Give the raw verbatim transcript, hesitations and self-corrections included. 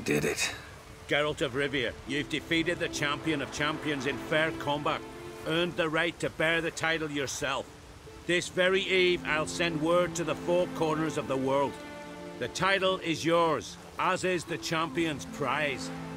did it. Geralt of Rivia, you've defeated the champion of champions in fair combat. Earned the right to bear the title yourself. This very eve, I'll send word to the four corners of the world. The title is yours, as is the champion's prize.